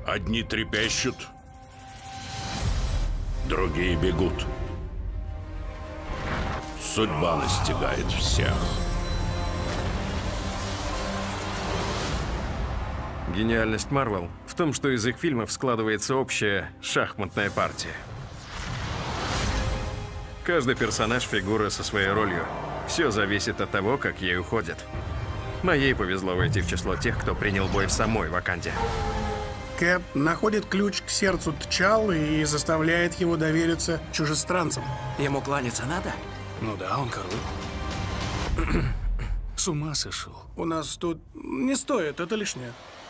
Одни трепещут, другие бегут. Судьба настигает всех. Гениальность Марвел в том, что из их фильмов складывается общая шахматная партия. Каждый персонаж — фигура со своей ролью. Все зависит от того, как ей уходят. Моей повезло войти в число тех, кто принял бой в самой Ваканде. Кэп находит ключ к сердцу Тчалы и заставляет его довериться чужестранцам. Ему кланяться надо? Ну да, он король. С ума сошел. У нас тут не стоит, это лишнее.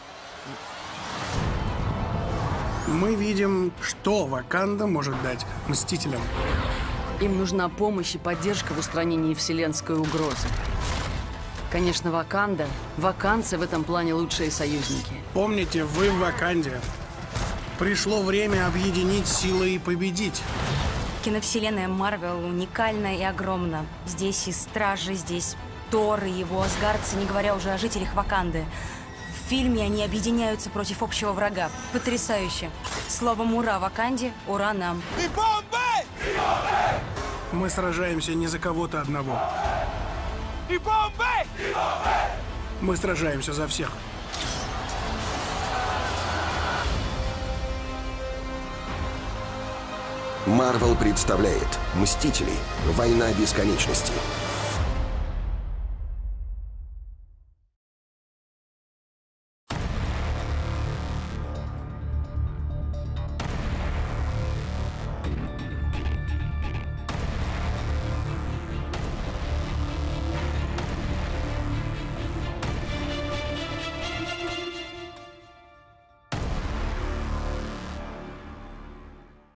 Мы видим, что Ваканда может дать Мстителям. Им нужна помощь и поддержка в устранении вселенской угрозы. Конечно, Ваканда, ваканцы в этом плане лучшие союзники. Помните, вы в Ваканде. Пришло время объединить силы и победить. Киновселенная Марвел уникальна и огромна. Здесь и Стражи, здесь Тор и его асгардцы, не говоря уже о жителях Ваканды. В фильме они объединяются против общего врага. Потрясающе. Словом, ура Ваканде, ура нам. Мы сражаемся не за кого-то одного. Мы сражаемся за всех. Марвел представляет «Мстители. Война бесконечности».